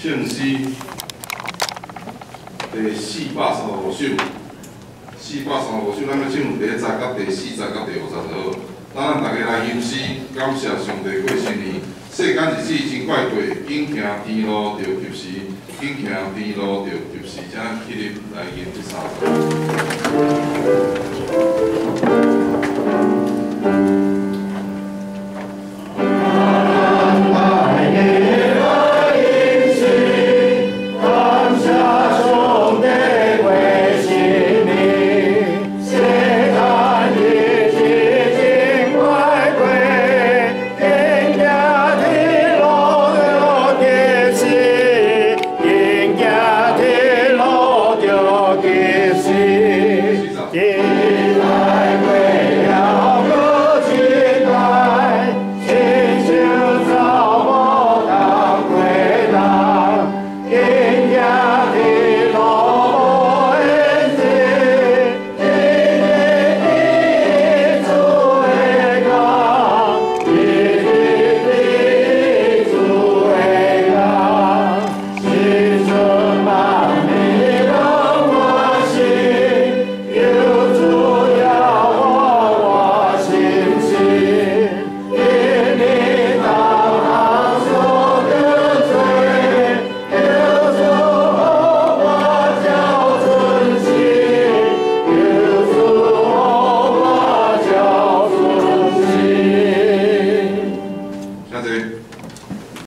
圣诗第435首，435首，咱要唱第1节到第4节到第50号。等咱大家来吟诗，感谢上帝过新年。世间日子真快过，紧行天路着及时，紧行天路着及时。请起立来吟第3节。